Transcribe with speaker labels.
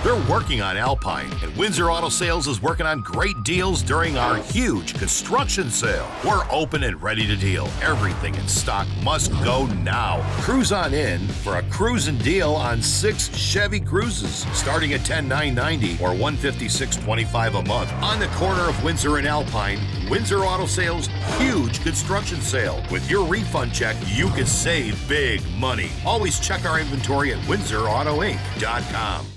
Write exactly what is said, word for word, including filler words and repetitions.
Speaker 1: They're working on Alpine, and Windsor Auto Sales is working on great deals during our huge construction sale. We're open and ready to deal. Everything in stock must go now. Cruise on in for a cruising deal on six Chevy Cruises, starting at ten thousand nine hundred ninety dollars or one hundred fifty-six thousand twenty-five dollars a month. On the corner of Windsor and Alpine, Windsor Auto Sales huge construction sale. With your refund check, you can save big money. Always check our inventory at windsor auto inc dot com.